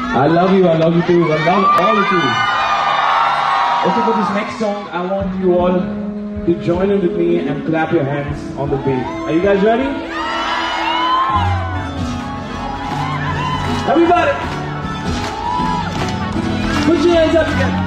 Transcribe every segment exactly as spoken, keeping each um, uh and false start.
I love you, I love you too, I love all of you. Okay, for this next song, I want you all to join in with me and clap your hands on the beat. Are you guys ready? Everybody! Put your hands up again.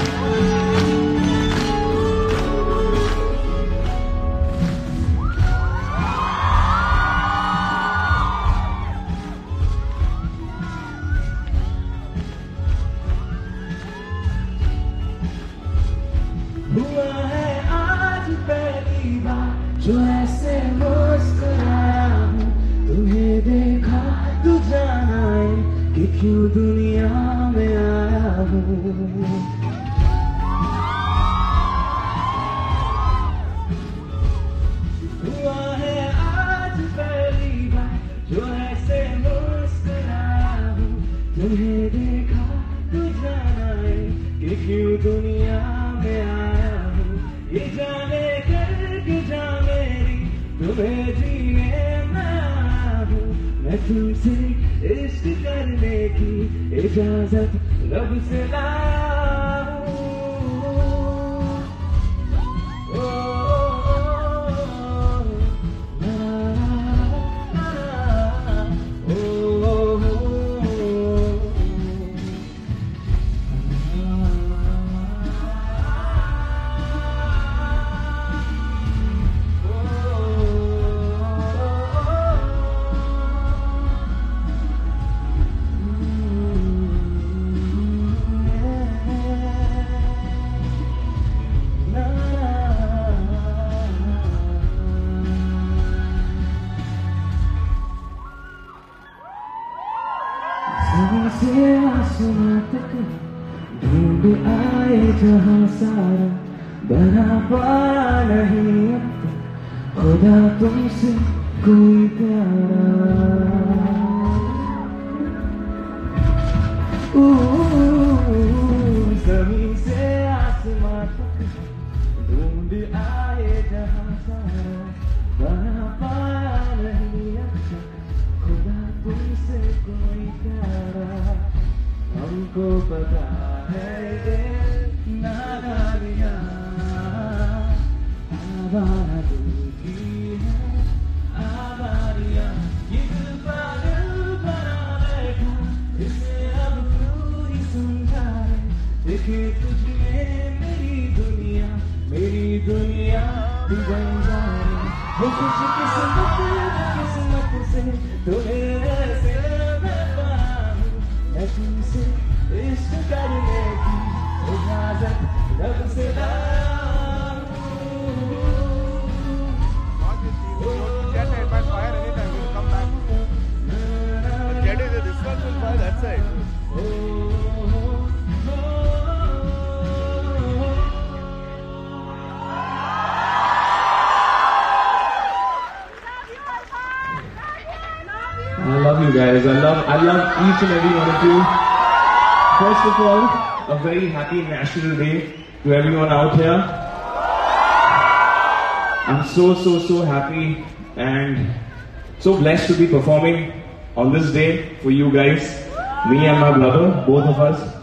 हुआ है आज पहली बार जो ऐसे मुस्कुराया हूँ, तुम्हें देखा तो जाना है कि क्यों दुनिया में आया हूँ। हुआ है आज पहली बार जो ऐसे मुस्कुराया हूँ, तुम्हें देखा तो जाना है कि क्यों दुनिया में आया हूँ। ये जाने करके जा मेरी तुम्हें जीने में आया हूँ। मैं तुमसे इश्क करने की इजाजत रब से लाया हूँ। ओ, से आसमां तक ढूंढ आए जहां सारा, बना पाया नहीं अब तक खुदा तुमसे कोई प्यारा। जमीन से आसमां तक ढूंढ आए जहां सारा, बना पाया नहीं अब तक खुदा तुमसे कोई प्यारा। हमको पता है ये नादानियाँ आवारा दूधी है, आवारियाँ ये दिल पागल बना बैठा, इसे अब तू ही समझा है। देखे तुझमें मेरी दुनिया, मेरी दुनिया भी बन जाए। वो खुश किस्मत किस्मत से तुम्हें ऐसे मैं पाया हूँ। मैं तुमसे इश्क करने की इजाजत रब से लाया हूँ। Get it by fire anytime, we'll come back. But get it, this one will fire that side. I love you guys. I love, I love each and every one of you. First of all, a very happy National Day to everyone out here. I'm so, so, so happy and so blessed to be performing on this day for you guys. Me and my brother, both of us.